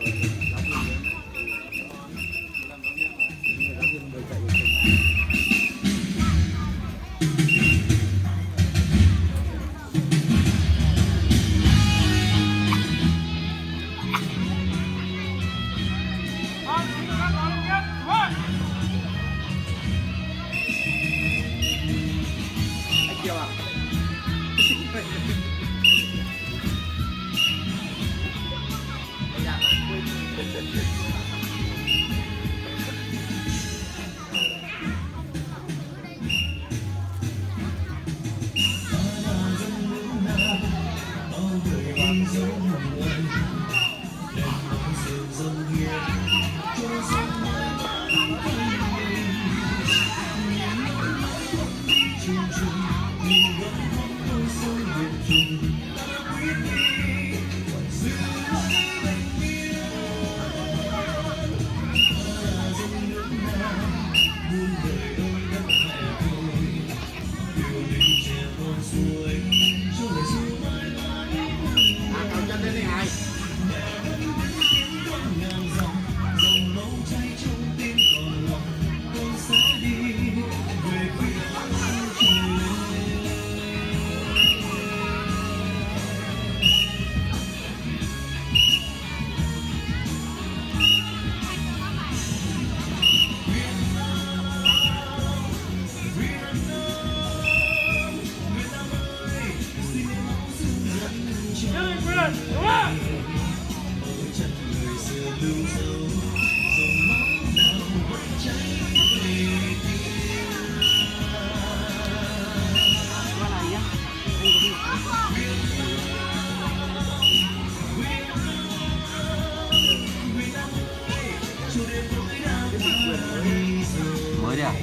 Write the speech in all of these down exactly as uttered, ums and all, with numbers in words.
Mới đấy à?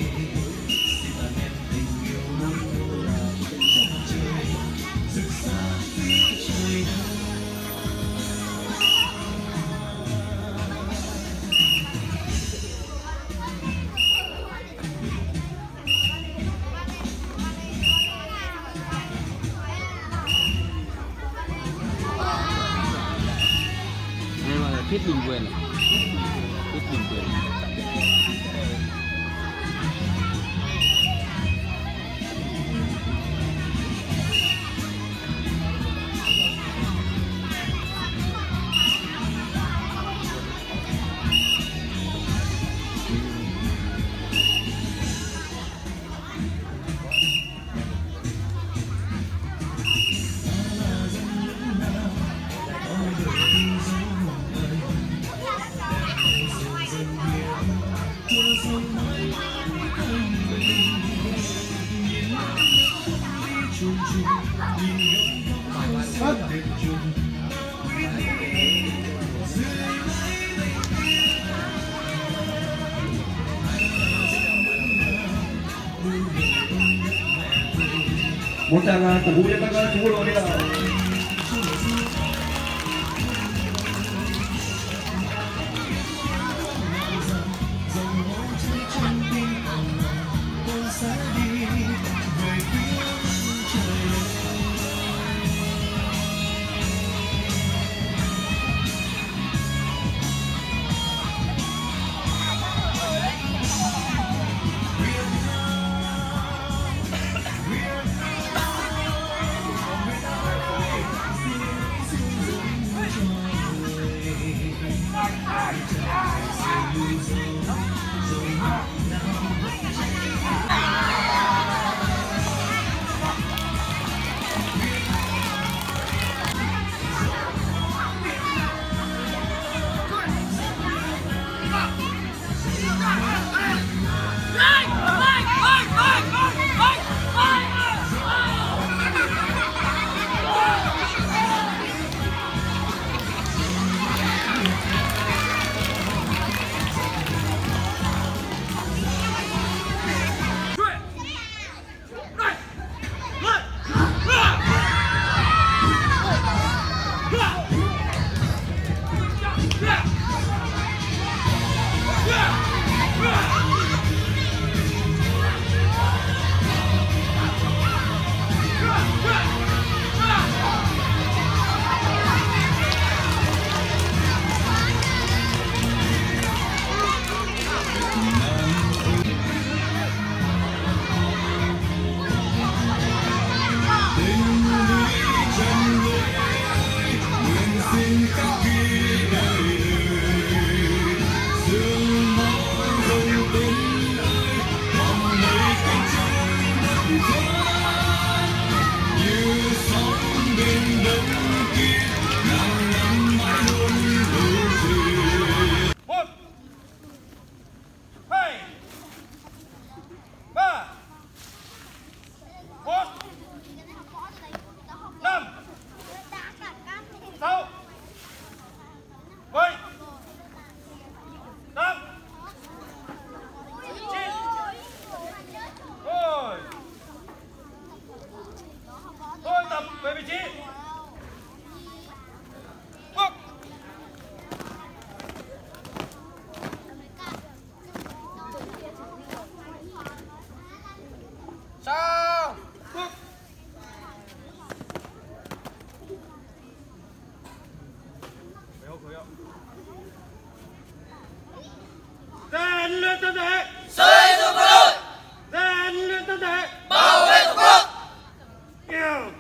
Đây là thiết bình quyền này. Thiết bình quyền. Một tràng cổ vũ cho các chú bộ đội đi nào. Rèn luyện thân thể, xây dựng quân đội, rèn luyện thân thể, bảo vệ tổ quốc. yêu.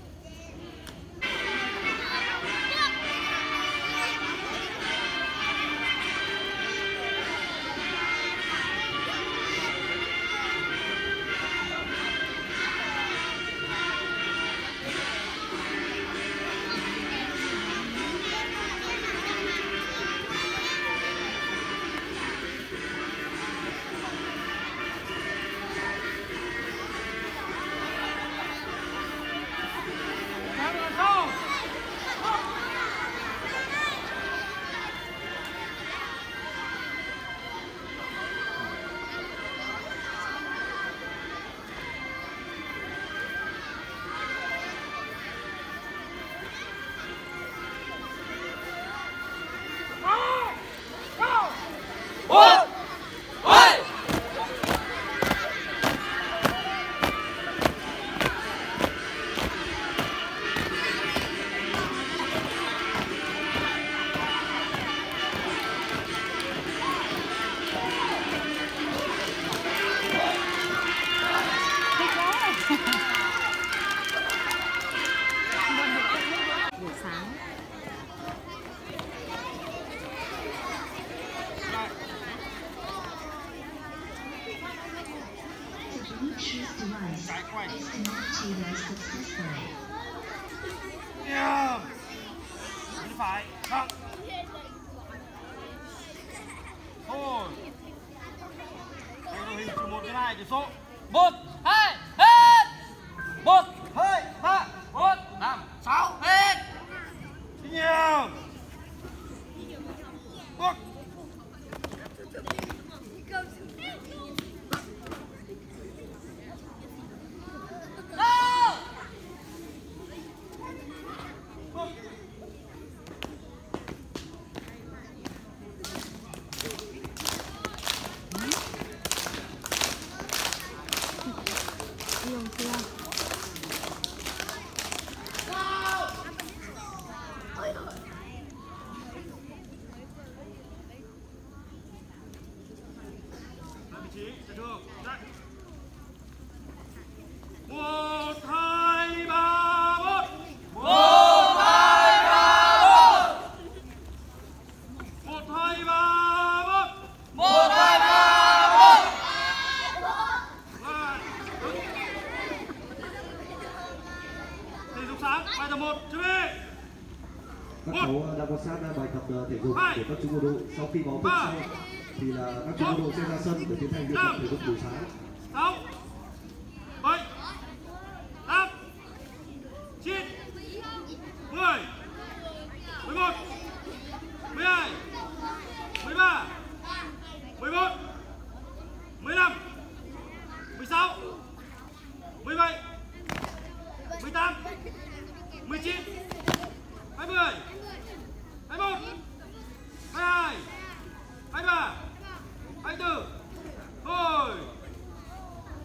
Một, hai. Buổi sáng Bluetooth device is connected successfully. Yêu. Bên phải, không. Thôi. Đây là hình từ một đến hai chỉ số. Một, hai, hết. Một, Hai, ba, bốn, năm, sáu, hết. nhiều. Bước. yêu chưa? Vị trí, chạy đường, chạy. Một, hai, ba, một. Một, hai, ba, bốn. Một, hai, ba, một. Một, hai, ba, bốn. Rồi, đứng. Thể dục sáng, bài tập một, chuẩn bị. Các cháu đang quan sát bài tập thể dục của các chú bộ đội. Sau khi báo thức xong thì là các chú bộ đội sẽ ra sân để tiến hành luyện tập thể dục buổi sáng. Sáu, bảy, tám, chín, mười, mười một, mười hai, mười ba, mười bốn, mười lăm, mười sáu, mười bảy, mười tám, mười chín, hai mươi, hai mươi mốt, hai mươi hai, hai mươi ba, hai mươi tư, thôi.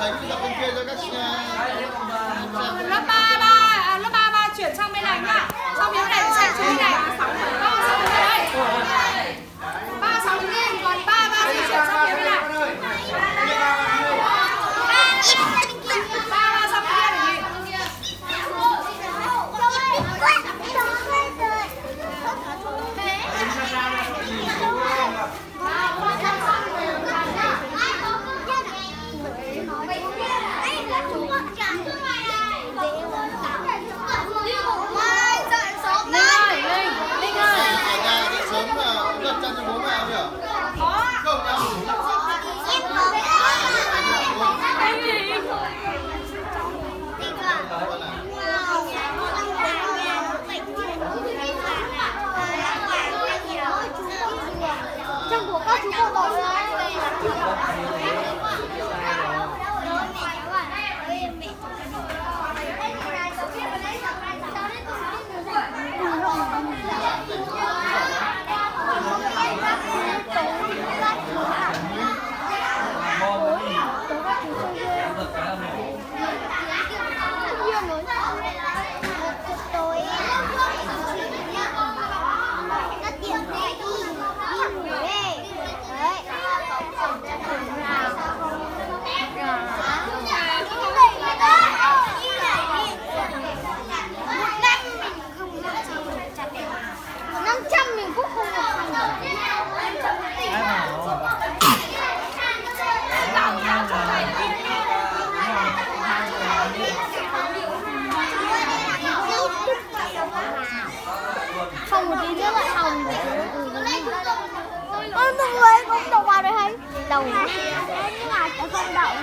giấy đi bên kia cho các lớp ba ba à, lớp ba ba chuyển sang bên này nhá. Xong miếng này sẽ chuyển này. ba sáu đây. ba sáu lên còn ba ba thì chuyển sang miếng này. ba ba sang bên này. Trong của các chú cô bầu rồi. năm trăm mình cũng không được. Không một tí nữa lại hồng. Ơ thằng ấy không đậu vào đấy hay? Đậu. Nhưng mà nó không đậu.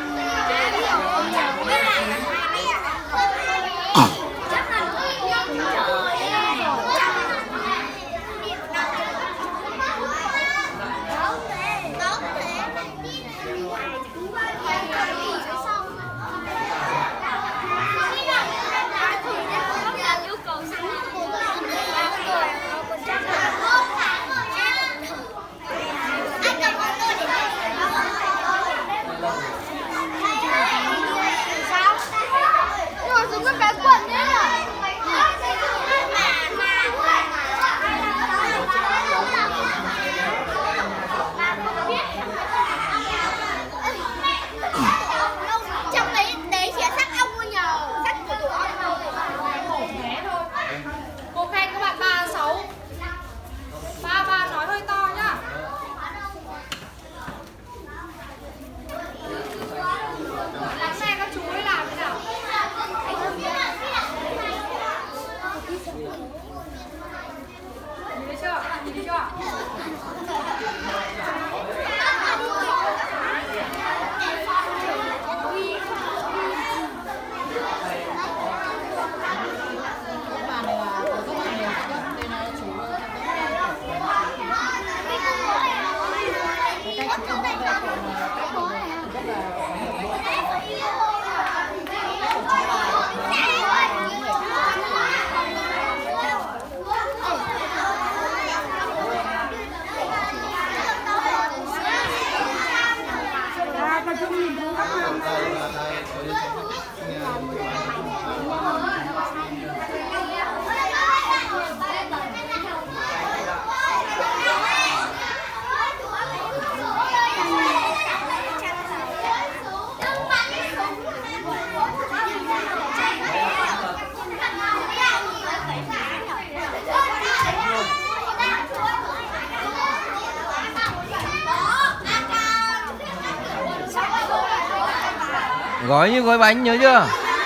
Gói như gói bánh nhớ chưa?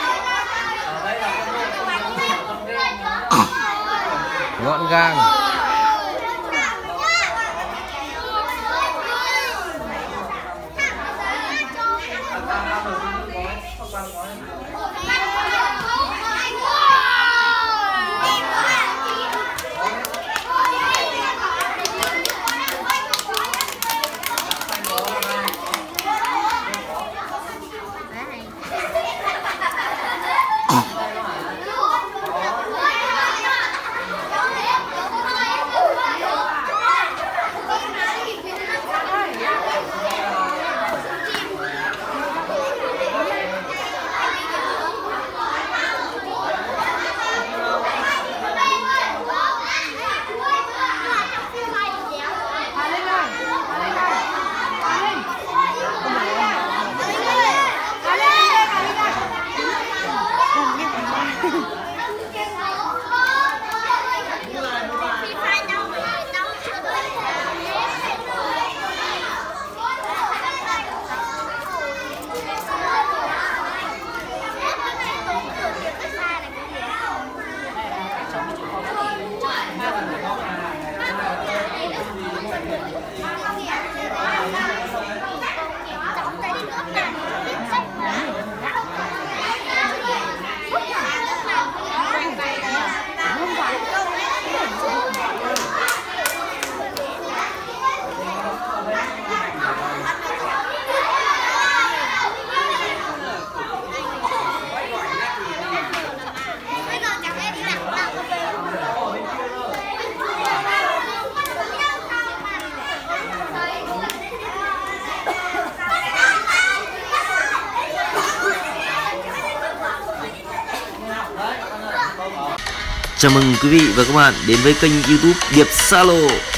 Gọn gàng. Chào mừng quý vị và các bạn đến với kênh YouTube Điệp Salo.